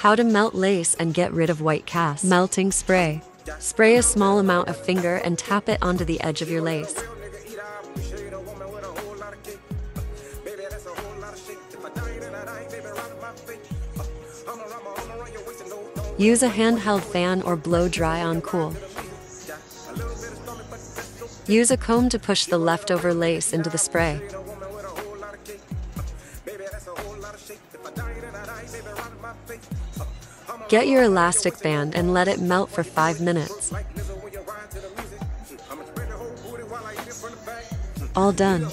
How to melt lace and get rid of white cast. Melting spray. Spray a small amount of finger and tap it onto the edge of your lace. Use a handheld fan or blow dry on cool. Use a comb to push the leftover lace into the spray. Get your elastic band and let it melt for 5 minutes. All done.